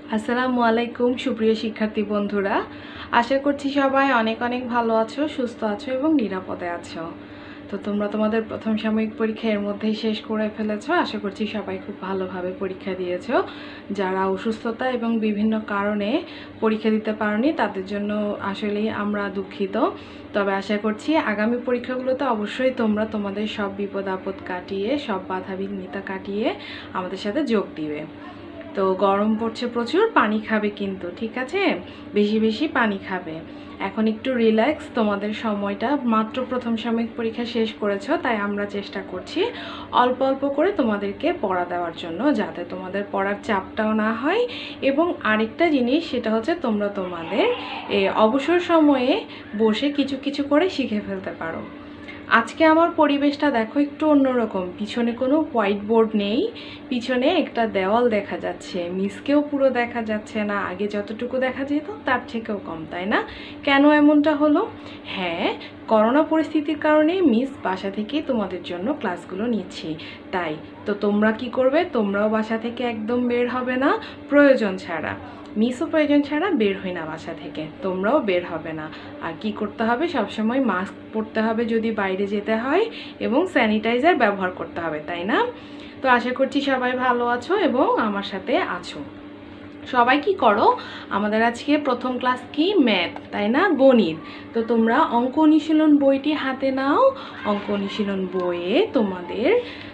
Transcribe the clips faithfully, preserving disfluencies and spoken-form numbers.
আসসালামু আলাইকুম সুপ্রিয় শিক্ষার্থী বন্ধুরা, আশা করছি সবাই অনেক অনেক ভালো আছো, সুস্থ আছো এবং নিরাপদে আছো। তো তোমরা তোমাদের প্রথম সাময়িক পরীক্ষা এর মধ্যেই শেষ করে ফেলেছো। আশা করছি সবাই খুব ভালোভাবে পরীক্ষা দিয়েছো। যারা অসুস্থতা এবং বিভিন্ন কারণে পরীক্ষা দিতে পারোনি তাদের জন্য আসলেই আমরা দুঃখিত। তবে আশা করছি আগামী পরীক্ষাগুলোতে অবশ্যই তোমরা তোমাদের সব বিপদ আপদ কাটিয়ে, সব বাধা বিঘ্নিতা কাটিয়ে আমাদের সাথে যোগ দিবে। তো গরম পড়ছে প্রচুর, পানি খাবে কিন্তু, ঠিক আছে? বেশি বেশি পানি খাবে। এখন একটু রিল্যাক্স, তোমাদের সময়টা মাত্র প্রথম সাময়িক পরীক্ষা শেষ করেছো, তাই আমরা চেষ্টা করছি অল্প অল্প করে তোমাদেরকে পড়া দেওয়ার জন্য, যাতে তোমাদের পড়ার চাপটাও না হয়। এবং আরেকটা জিনিস, সেটা হচ্ছে তোমরা তোমাদের অবসর সময়ে বসে কিছু কিছু করে শিখে ফেলতে পারো। আজকে আমার পরিবেশটা দেখো একটু অন্যরকম। পিছনে কোনো হোয়াইট বোর্ড নেই, পিছনে একটা দেওয়াল দেখা যাচ্ছে। মিসকেও পুরো দেখা যাচ্ছে না, আগে যতটুকু দেখা যেত তার থেকেও কম, তাই না? কেন এমনটা হলো? হ্যাঁ, করোনা পরিস্থিতির কারণে মিস বাসা থেকেই তোমাদের জন্য ক্লাসগুলো নিচ্ছি। তাই তো তোমরা কি করবে? তোমরাও বাসা থেকে একদম বের হবে না প্রয়োজন ছাড়া। মিসও প্রয়োজন ছাড়া বের হই না বাসা থেকে, তোমরাও বের হবে না। আর কি করতে হবে? সবসময় মাস্ক পরতে হবে যদি বাইরে যেতে হয়, এবং স্যানিটাইজার ব্যবহার করতে হবে, তাই না? তো আশা করছি সবাই ভালো আছো এবং আমার সাথে আছো। সবাই কি করো? আমাদের আজকে প্রথম ক্লাস কি? ম্যাথ, তাই না? গণিত। তো তোমরা অঙ্ক অনুশীলন বইটি হাতে নাও। অঙ্ক অনুশীলন বইয়ে তোমাদের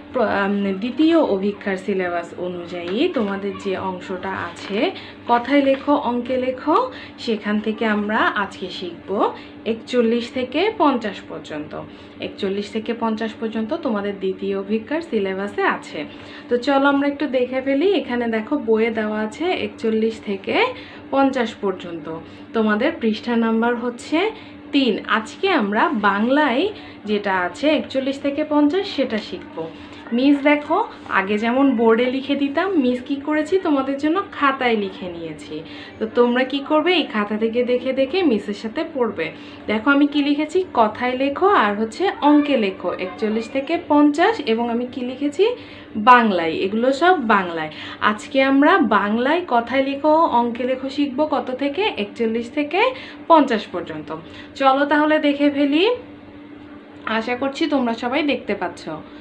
দ্বিতীয় অভিক্ষার সিলেবাস অনুযায়ী তোমাদের যে অংশটা আছে, কথায় লেখো অঙ্কে লেখো, সেখান থেকে আমরা আজকে শিখব একচল্লিশ থেকে পঞ্চাশ পর্যন্ত। একচল্লিশ থেকে পঞ্চাশ পর্যন্ত তোমাদের দ্বিতীয় অভিক্ষার সিলেবাসে আছে। তো চলো আমরা একটু দেখে ফেলি। এখানে দেখো বইয়ে দেওয়া আছে একচল্লিশ থেকে পঞ্চাশ পর্যন্ত। তোমাদের পৃষ্ঠা নাম্বার হচ্ছে তিন। আজকে আমরা বাংলায় যেটা আছে একচল্লিশ থেকে পঞ্চাশ সেটা শিখব। মিস দেখো, আগে যেমন বোর্ডে লিখে দিতাম, মিস কি করেছি তোমাদের জন্য খাতায় লিখে নিয়েছি। তো তোমরা কি করবে? এই খাতা থেকে দেখে দেখে মিসের সাথে পড়বে। দেখো আমি কি লিখেছি, কথায় লেখো আর হচ্ছে অঙ্কে লেখো একচল্লিশ থেকে পঞ্চাশ, এবং আমি কি লিখেছি বাংলায়, এগুলো সব বাংলায়। আজকে আমরা বাংলায় কথায় লেখো অঙ্কে লেখো শিখবো কত থেকে? একচল্লিশ থেকে পঞ্চাশ পর্যন্ত। চলো তাহলে দেখে ফেলি। আশা করছি তোমরা সবাই দেখতে পাচ্ছ।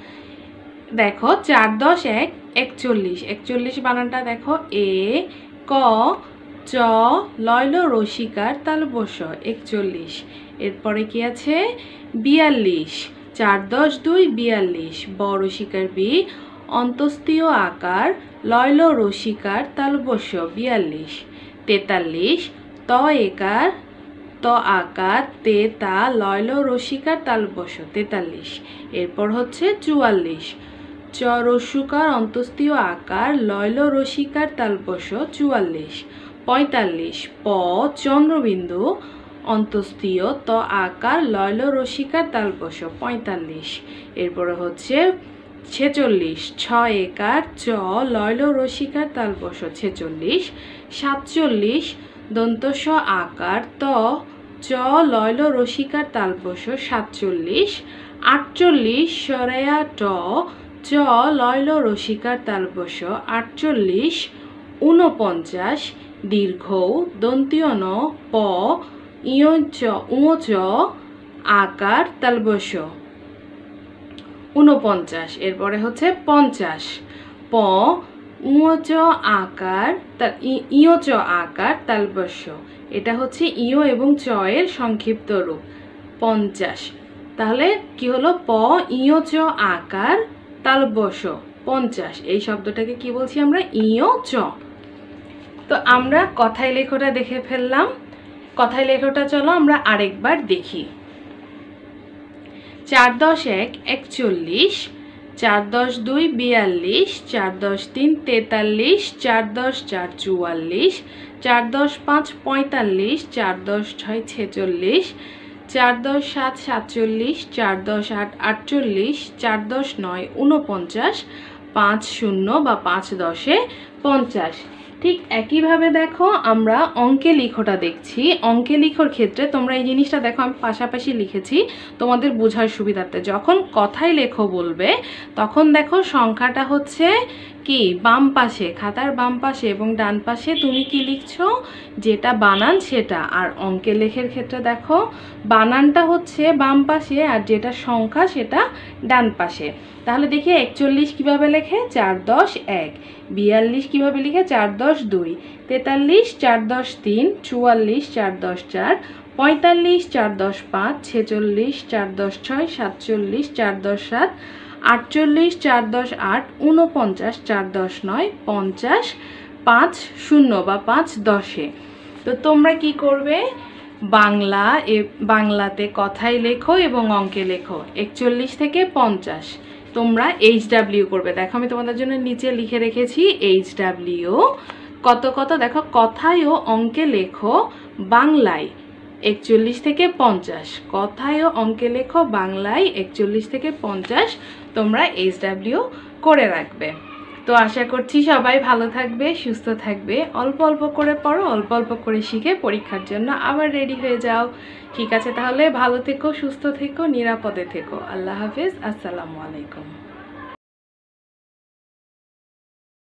দেখো চার দশ এক একচল্লিশ। একচল্লিশ বানানটা দেখো, এ ক চ লয়ল রসিকার তালবস্য একচল্লিশ। এরপরে কি আছে? বিয়াল্লিশ। চার দশ দুই বিয়াল্লিশ। ব রসিকার বি অন্তস্তীয় আকার লয়ল রসিকার তালবস্য বিয়াল্লিশ। তেতাল্লিশ। ত একার ত আকার তে তা লয়ল রসিকার তালবস্য তেতাল্লিশ। এরপর হচ্ছে চুয়াল্লিশ। চ রস্যকার অন্তস্তীয় আকার লয়ল রসিকার তালবস্য চুয়াল্লিশ। পঁয়তাল্লিশ। প চন্দ্রবিন্দু অন্তস্তীয় ত আকার লয়ল রসিকার তালবস্য পঁয়তাল্লিশ। এরপরে হচ্ছে ছেচল্লিশ। ছ একার চ লয়ল রসিকার তালবস্য ছেচল্লিশ। সাতচল্লিশ। দন্তস্ব আকার ত চ লয়ল রসিকার তালবস্য সাতচল্লিশ। আটচল্লিশ। সরেয়া ট চ লয়ল রসিকার তালবস্য আটচল্লিশ। ঊনপঞ্চাশ। দীর্ঘ দন্তীয় ন প ইয়চ উঁচ আকার তালবস্য ঊনপঞ্চাশ। এরপরে হচ্ছে পঞ্চাশ। প উঁচ আকার ইয়চ আকার তালবস্য, এটা হচ্ছে ইয় এবং চ এর সংক্ষিপ্ত রূপ পঞ্চাশ। তাহলে কি হলো? প ইয়চ আকার তালবস্য পঞ্চাশ। এই শব্দটাকে কি বলছি আমরা? ইয় চ। তো আমরা কথায় লেখোটা দেখে ফেললাম। কথায় লেখোটা চলো আমরা আরেকবার দেখি। চার দশ এক একচল্লিশ। চার দশ দুই বিয়াল্লিশ। চার দশ তিন তেতাল্লিশ। চার দশ চার চুয়াল্লিশ। চার দশ পাঁচ পঁয়তাল্লিশ। চার দশ ছয় ছেচল্লিশ। চার দশ সাত সাতচল্লিশ। চার দশ আট আটচল্লিশ। চার দশ নয় ঊনপঞ্চাশ। পাঁচ শূন্য বা পাঁচ দশে পঞ্চাশ। ঠিক একইভাবে দেখো আমরা অঙ্কে লিখোটা দেখছি। অঙ্কে লিখোর ক্ষেত্রে তোমরা এই জিনিসটা দেখো, আমি পাশাপাশি লিখেছি তোমাদের বোঝার সুবিধার্থে। যখন কথায় লেখো বলবে তখন দেখো সংখ্যাটা হচ্ছে কি বাম পাশে, খাতার বাম পাশে, এবং ডান পাশে তুমি কি লিখছো যেটা বানান সেটা। আর অঙ্কে লেখার ক্ষেত্রে দেখো বানানটা হচ্ছে বাম পাশে আর যেটা সংখ্যা সেটা ডান পাশে। তাহলে দেখি একচল্লিশ কীভাবে লেখে, চার দশ এক। বিয়াল্লিশ কীভাবে লিখে, চার দশ দুই। তেতাল্লিশ চার দশ তিন। চুয়াল্লিশ চার দশ চার। পঁয়তাল্লিশ চার দশ পাঁচ। ছেচল্লিশ চার দশ ছয়। সাতচল্লিশ চার দশ সাত। আটচল্লিশ চার দশ আট। ঊনপঞ্চাশ চার দশ নয়। পঞ্চাশ পাঁচ শূন্য বা পাঁচ দশে। তো তোমরা কি করবে, বাংলা এ বাংলাতে কথায় লেখো এবং অঙ্কে লেখো। একচল্লিশ থেকে পঞ্চাশ তোমরা এইচ ডাব্লিউ করবে। দেখো আমি তোমাদের জন্য নিচে লিখে রেখেছি এইচ ডাব্লিউ কত কত। দেখো কথায় ও অঙ্কে লেখো বাংলায় একচল্লিশ থেকে পঞ্চাশ। কথায় ও অঙ্কে লেখো বাংলায় একচল্লিশ থেকে পঞ্চাশ তোমরা এইচ ডাব্লিউ করে রাখবে। তো আশা করছি সবাই ভালো থাকবে, সুস্থ থাকবে। অল্প অল্প করে পড়ো, অল্প অল্প করে শিখে পরীক্ষার জন্য আবার রেডি হয়ে যাও। ঠিক আছে, তাহলে ভালো থেকো, সুস্থ থেকো, নিরাপদে থেকো। আল্লাহ হাফেজ, আসসালামু আলাইকুম।